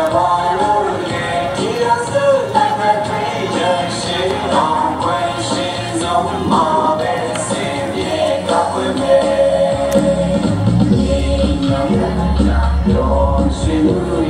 望无言，一样是来回推着希望归心中马背心也搞不美，你要看看有心。